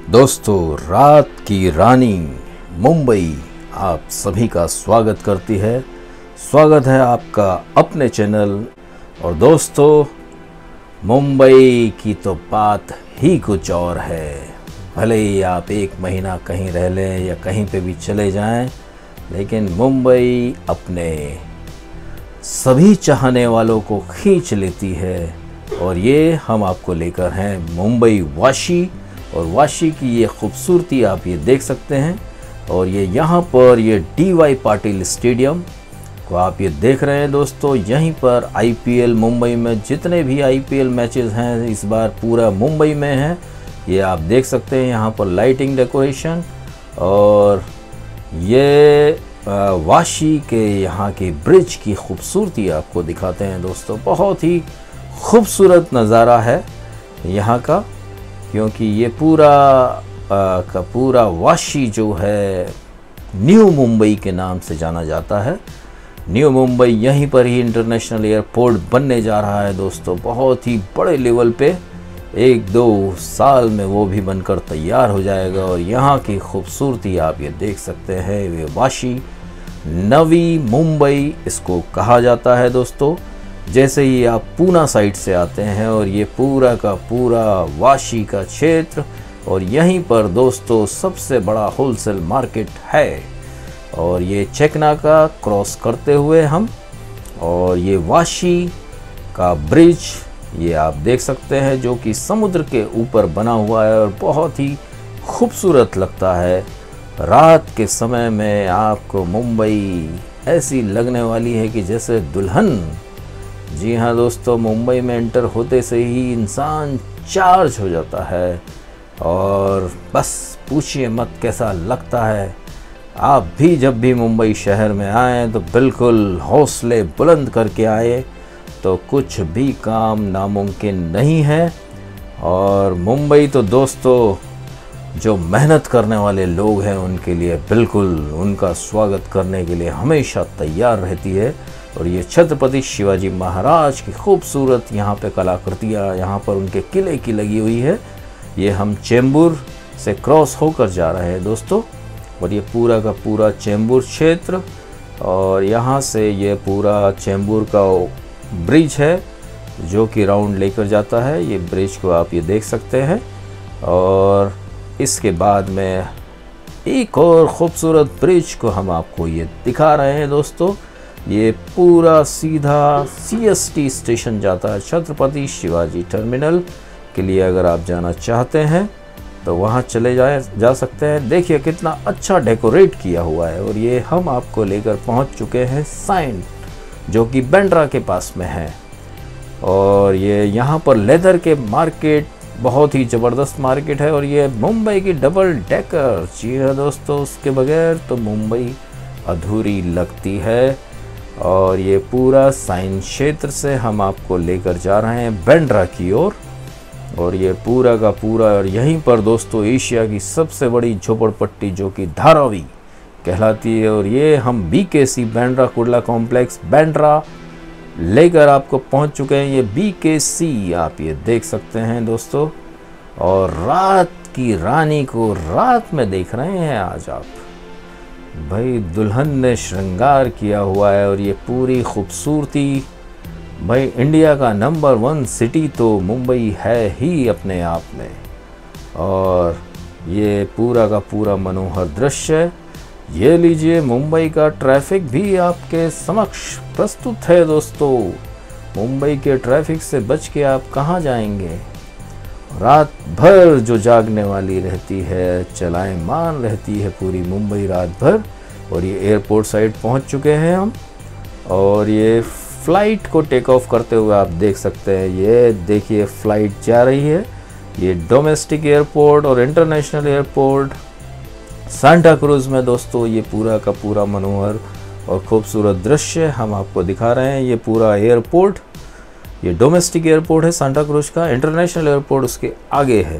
दोस्तों, रात की रानी मुंबई आप सभी का स्वागत करती है। स्वागत है आपका अपने चैनल। और दोस्तों, मुंबई की तो बात ही कुछ और है। भले ही आप एक महीना कहीं रह लें या कहीं पे भी चले जाएं, लेकिन मुंबई अपने सभी चाहने वालों को खींच लेती है। और ये हम आपको लेकर हैं मुंबई वाशी। और वाशी की ये खूबसूरती आप ये देख सकते हैं। और ये यहाँ पर ये DY पाटिल स्टेडियम को आप ये देख रहे हैं दोस्तों। यहीं पर IPL मुंबई में जितने भी IPL मैचेस हैं इस बार पूरा मुंबई में हैं। ये आप देख सकते हैं यहाँ पर लाइटिंग डेकोरेशन। और ये वाशी के यहाँ के ब्रिज की खूबसूरती आपको दिखाते हैं दोस्तों। बहुत ही खूबसूरत नज़ारा है यहाँ का, क्योंकि ये पूरा का पूरा वाशी जो है न्यू मुंबई के नाम से जाना जाता है। न्यू मुंबई यहीं पर ही इंटरनेशनल एयरपोर्ट बनने जा रहा है दोस्तों। बहुत ही बड़े लेवल पे 1-2 साल में वो भी बनकर तैयार हो जाएगा। और यहाँ की खूबसूरती आप ये देख सकते हैं। ये वाशी नवी मुंबई इसको कहा जाता है दोस्तों। जैसे ही आप पूना साइड से आते हैं और ये पूरा का पूरा वाशी का क्षेत्र, और यहीं पर दोस्तों सबसे बड़ा होलसेल मार्केट है। और ये चेकनाका क्रॉस करते हुए हम, और ये वाशी का ब्रिज ये आप देख सकते हैं जो कि समुद्र के ऊपर बना हुआ है और बहुत ही खूबसूरत लगता है। रात के समय में आपको मुंबई ऐसी लगने वाली है कि जैसे दुल्हन। जी हाँ दोस्तों, मुंबई में एंटर होते से ही इंसान चार्ज हो जाता है। और बस पूछिए मत कैसा लगता है। आप भी जब भी मुंबई शहर में आएँ तो बिल्कुल हौसले बुलंद करके आए, तो कुछ भी काम नामुमकिन नहीं है। और मुंबई तो दोस्तों जो मेहनत करने वाले लोग हैं उनके लिए बिल्कुल उनका स्वागत करने के लिए हमेशा तैयार रहती है। और ये छत्रपति शिवाजी महाराज की खूबसूरत यहाँ पे कलाकृतियाँ यहाँ पर उनके किले की लगी हुई है। ये हम चेंबूर से क्रॉस होकर जा रहे हैं दोस्तों। और ये पूरा का पूरा चेंबूर क्षेत्र, और यहाँ से ये पूरा चेंबूर का ब्रिज है जो कि राउंड लेकर जाता है। ये ब्रिज को आप ये देख सकते हैं। और इसके बाद में एक और ख़ूबसूरत ब्रिज को हम आपको ये दिखा रहे हैं दोस्तों। ये पूरा सीधा CST स्टेशन जाता है, छत्रपति शिवाजी टर्मिनल के लिए। अगर आप जाना चाहते हैं तो वहाँ चले जा सकते हैं। देखिए कितना अच्छा डेकोरेट किया हुआ है। और ये हम आपको लेकर पहुँच चुके हैं साइन, जो कि बांद्रा के पास में है। और ये यहाँ पर लेदर के मार्केट बहुत ही ज़बरदस्त मार्केट है। और ये मुंबई की डबल डेकर। जी हाँ दोस्तों, उसके बगैर तो मुंबई अधूरी लगती है। और ये पूरा साइन क्षेत्र से हम आपको लेकर जा रहे हैं बांद्रा की ओर। और ये पूरा का पूरा, और यहीं पर दोस्तों एशिया की सबसे बड़ी झोपड़पट्टी जो कि धारावी कहलाती है। और ये हम BKC बांद्रा कुर्ला कॉम्प्लेक्स बांद्रा लेकर आपको पहुंच चुके हैं। ये BKC आप ये देख सकते हैं दोस्तों। और रात की रानी को रात में देख रहे हैं आज आप। भाई दुल्हन ने श्रृंगार किया हुआ है। और ये पूरी खूबसूरती, भाई इंडिया का नंबर 1 सिटी तो मुंबई है ही अपने आप में। और ये पूरा का पूरा मनोहर दृश्य। ये लीजिए, मुंबई का ट्रैफिक भी आपके समक्ष प्रस्तुत है दोस्तों। मुंबई के ट्रैफिक से बच के आप कहाँ जाएंगे। रात भर जो जागने वाली रहती है, चलाएमान रहती है पूरी मुंबई रात भर। और ये एयरपोर्ट साइड पहुंच चुके हैं हम। और ये फ़्लाइट को टेक ऑफ करते हुए आप देख सकते हैं। ये देखिए फ़्लाइट जा रही है। ये डोमेस्टिक एयरपोर्ट और इंटरनेशनल एयरपोर्ट सांता क्रूज़ में दोस्तों ये पूरा का पूरा मनोहर और खूबसूरत दृश्य हम आपको दिखा रहे हैं। ये पूरा एयरपोर्ट, ये डोमेस्टिक एयरपोर्ट है सांता क्रूज़ का। इंटरनेशनल एयरपोर्ट उसके आगे है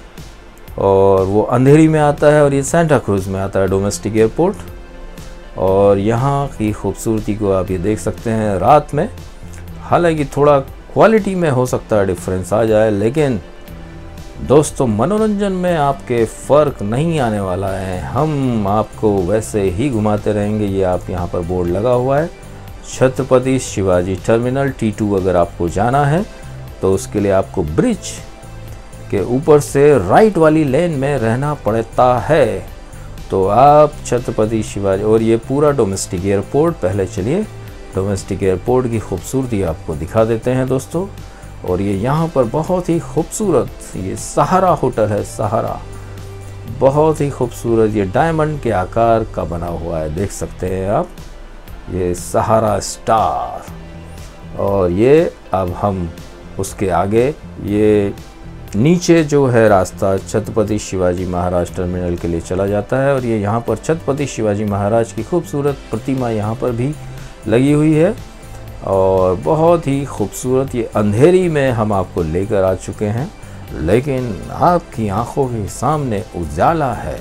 और वो अंधेरी में आता है। और ये सांता क्रूज़ में आता है डोमेस्टिक एयरपोर्ट। और यहाँ की खूबसूरती को आप ये देख सकते हैं रात में। हालांकि थोड़ा क्वालिटी में हो सकता है डिफरेंस आ जाए, लेकिन दोस्तों मनोरंजन में आपके फ़र्क नहीं आने वाला है, हम आपको वैसे ही घुमाते रहेंगे। ये आप यहाँ पर बोर्ड लगा हुआ है छत्रपति शिवाजी टर्मिनल T2। अगर आपको जाना है तो उसके लिए आपको ब्रिज के ऊपर से राइट वाली लेन में रहना पड़ता है। तो आप छत्रपति शिवाजी, और ये पूरा डोमेस्टिक एयरपोर्ट, पहले चलिए डोमेस्टिक एयरपोर्ट की खूबसूरती आपको दिखा देते हैं दोस्तों। और ये यहाँ पर बहुत ही खूबसूरत ये सहारा होटल है, सहारा, बहुत ही खूबसूरत, ये डायमंड के आकार का बना हुआ है, देख सकते हैं आप, ये सहारा स्टार। और ये अब हम उसके आगे, ये नीचे जो है रास्ता छत्रपति शिवाजी महाराज टर्मिनल के लिए चला जाता है। और ये यहाँ पर छत्रपति शिवाजी महाराज की खूबसूरत प्रतिमा यहाँ पर भी लगी हुई है और बहुत ही खूबसूरत। ये अंधेरी में हम आपको लेकर आ चुके हैं, लेकिन आपकी आंखों के सामने उजाला है।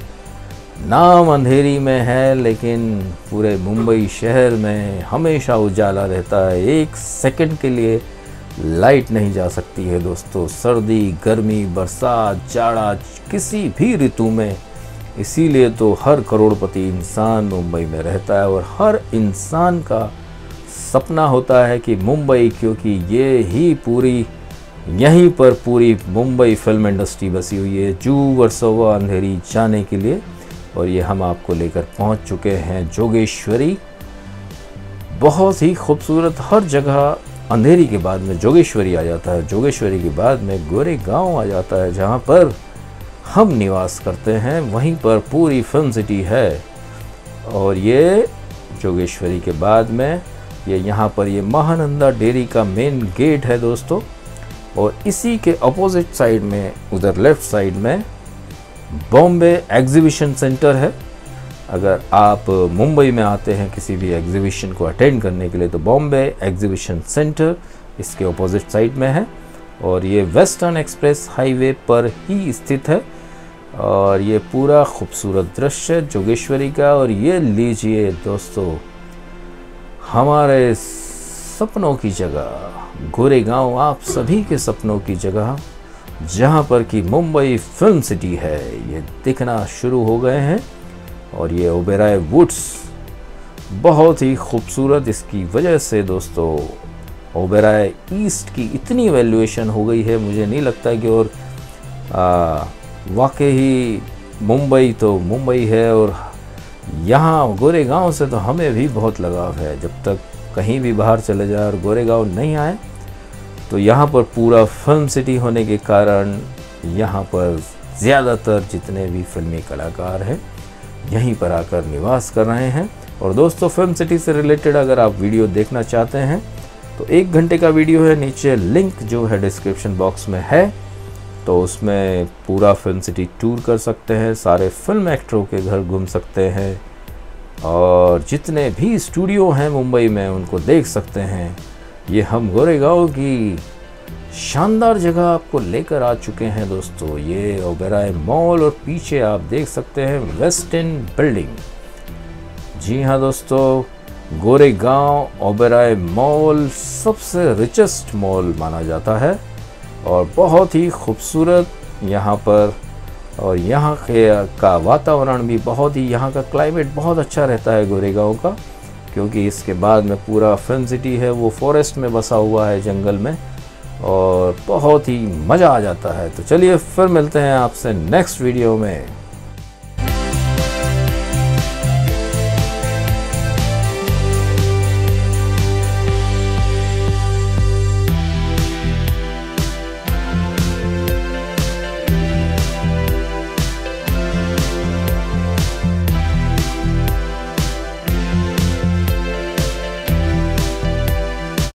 नाम अंधेरी में है लेकिन पूरे मुंबई शहर में हमेशा उजाला रहता है, एक सेकंड के लिए लाइट नहीं जा सकती है दोस्तों। सर्दी, गर्मी, बरसात, जाड़ा, किसी भी ऋतु में। इसीलिए तो हर करोड़पति इंसान मुंबई में रहता है और हर इंसान का सपना होता है कि मुंबई, क्योंकि ये ही पूरी, यहीं पर पूरी मुंबई फिल्म इंडस्ट्री बसी हुई है, जू वर्सोवा अंधेरी जाने के लिए। और ये हम आपको लेकर पहुंच चुके हैं जोगेश्वरी। बहुत ही खूबसूरत, हर जगह अंधेरी के बाद में जोगेश्वरी आ जाता है, जोगेश्वरी के बाद में गोरेगांव आ जाता है, जहाँ पर हम निवास करते हैं, वहीं पर पूरी फिल्म सिटी है। और ये जोगेश्वरी के बाद में ये यहाँ पर ये महानंदा डेयरी का मेन गेट है दोस्तों। और इसी के अपोजिट साइड में, उधर लेफ्ट साइड में बॉम्बे एग्जीबिशन सेंटर है। अगर आप मुंबई में आते हैं किसी भी एग्जीबिशन को अटेंड करने के लिए तो बॉम्बे एग्जीबिशन सेंटर इसके अपोजिट साइड में है। और ये वेस्टर्न एक्सप्रेस हाईवे पर ही स्थित है। और ये पूरा खूबसूरत दृश्य जोगेश्वरी का। और ये लीजिए दोस्तों हमारे सपनों की जगह गोरेगांव, आप सभी के सपनों की जगह, जहां पर कि मुंबई फिल्म सिटी है, ये दिखना शुरू हो गए हैं। और ये ओबेरॉय वुड्स बहुत ही खूबसूरत, इसकी वजह से दोस्तों ओबेरॉय ईस्ट की इतनी वैल्यूएशन हो गई है, मुझे नहीं लगता कि, और वाकई ही मुंबई तो मुंबई है। और यहाँ गोरेगांव से तो हमें भी बहुत लगाव है। जब तक कहीं भी बाहर चले जाए और गोरेगांव नहीं आए तो यहाँ पर पूरा फिल्म सिटी होने के कारण यहाँ पर ज़्यादातर जितने भी फिल्मी कलाकार हैं यहीं पर आकर निवास कर रहे हैं। और दोस्तों फिल्म सिटी से रिलेटेड अगर आप वीडियो देखना चाहते हैं तो 1 घंटे का वीडियो है, नीचे लिंक जो है डिस्क्रिप्शन बॉक्स में है, तो उसमें पूरा फिल्म सिटी टूर कर सकते हैं, सारे फिल्म एक्टरों के घर घूम सकते हैं और जितने भी स्टूडियो हैं मुंबई में उनको देख सकते हैं। ये हम गोरेगांव की शानदार जगह आपको लेकर आ चुके हैं दोस्तों। ये ओबेरॉय मॉल और पीछे आप देख सकते हैं वेस्ट एंड बिल्डिंग। जी हाँ दोस्तों, गोरेगांव ओबेरॉय मॉल सबसे रिचेस्ट मॉल माना जाता है और बहुत ही खूबसूरत यहाँ पर। और यहाँ का वातावरण भी बहुत ही, यहाँ का क्लाइमेट बहुत अच्छा रहता है गोरेगांव का, क्योंकि इसके बाद में पूरा फिल्म सिटी है वो फॉरेस्ट में बसा हुआ है, जंगल में, और बहुत ही मज़ा आ जाता है। तो चलिए फिर मिलते हैं आपसे नेक्स्ट वीडियो में।